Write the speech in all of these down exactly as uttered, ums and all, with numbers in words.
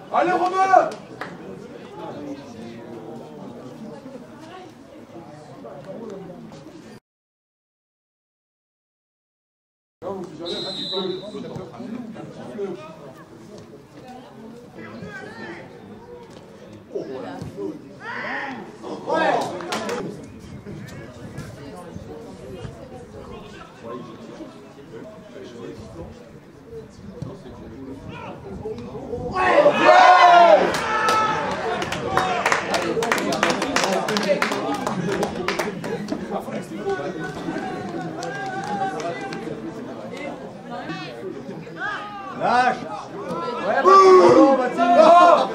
Allez, Romain! Lâche. Ouais, bon, Mathilde.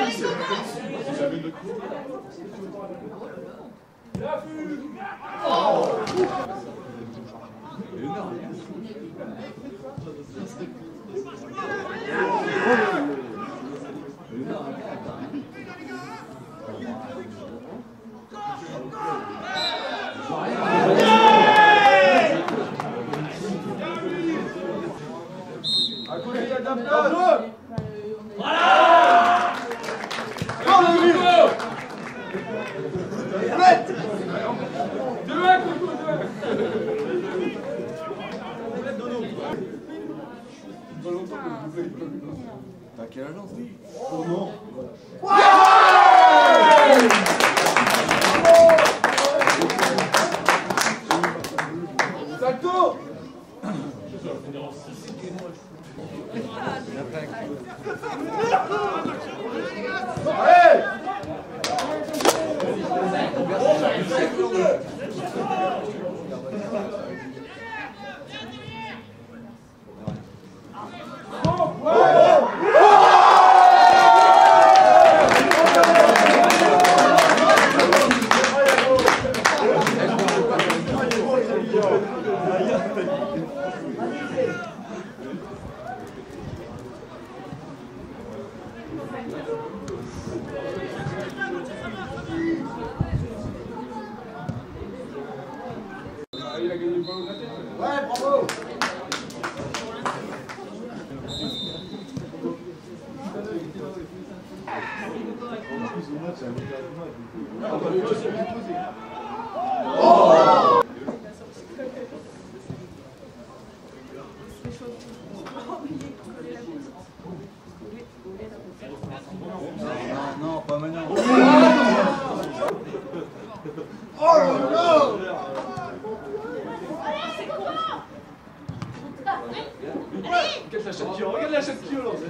T'as quelle agence? Oh non. Salto. Allez. Il a gagné le ballon de la tête. Ouais, bravo. Oh! Non, non, pas maintenant. Oh là là! Regarde la chatte qui regarde la chatte qui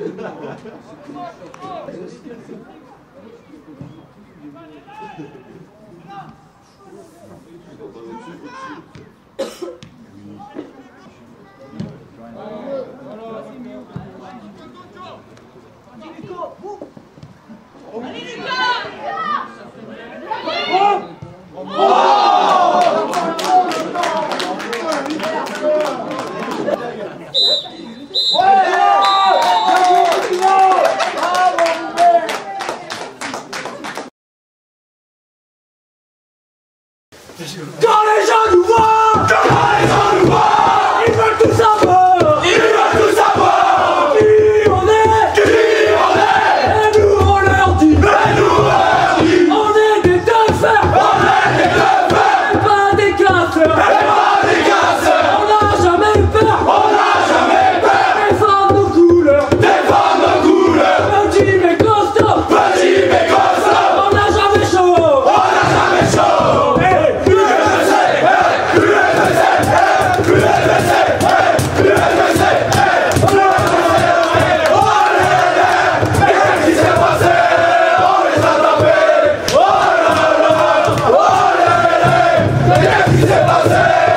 Quand les gens nous voient, quand les gens nous voient, ils veulent tout savoir, ils veulent tout savoir, qui on est, qui on est, et nous on leur dit, et nous on leur dit, on est des teufers, on est des teufers, et pas des casseurs, et pas des casseurs, on n'a jamais peur, on n'a jamais peur, défendre nos couleurs, défendre nos couleurs, petit mais costaud, petit mais costaud, on n'a jamais chaud, on n'a jamais chaud, et Qu'est-ce qui s'est passé?